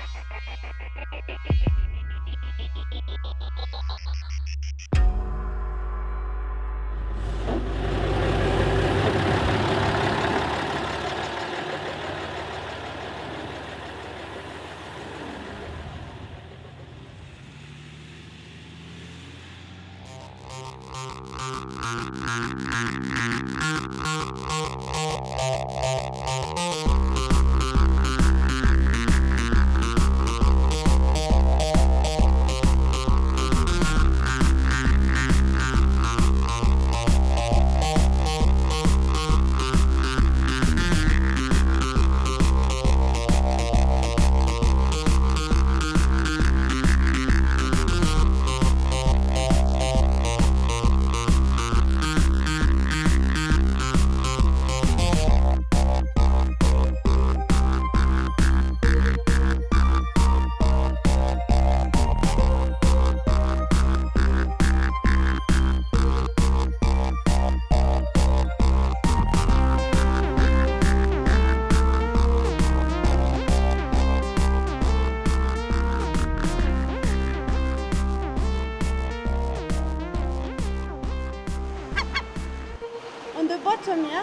On the bottom, yeah?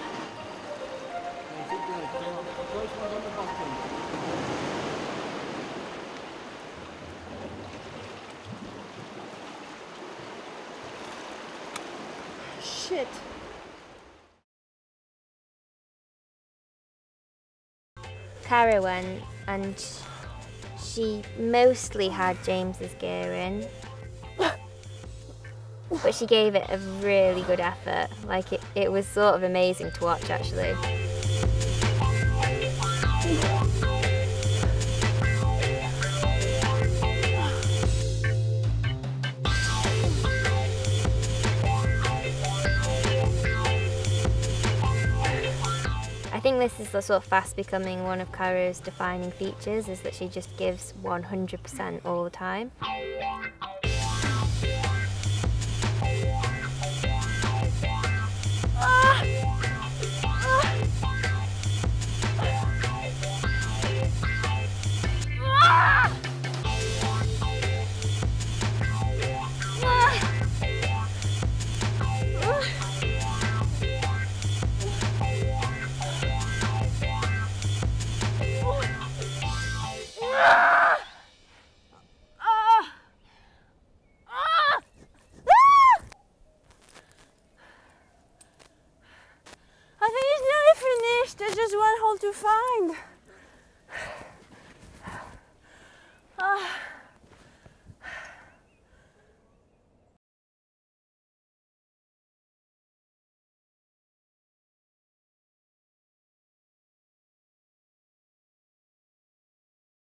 Shit. Cara went and she mostly had James's gear in. But she gave it a really good effort. Like it was sort of amazing to watch actually. I think this is sort of fast becoming one of Cara's defining features, is that she just gives 100% all the time. I think it's nearly finished. There's just one hole to find.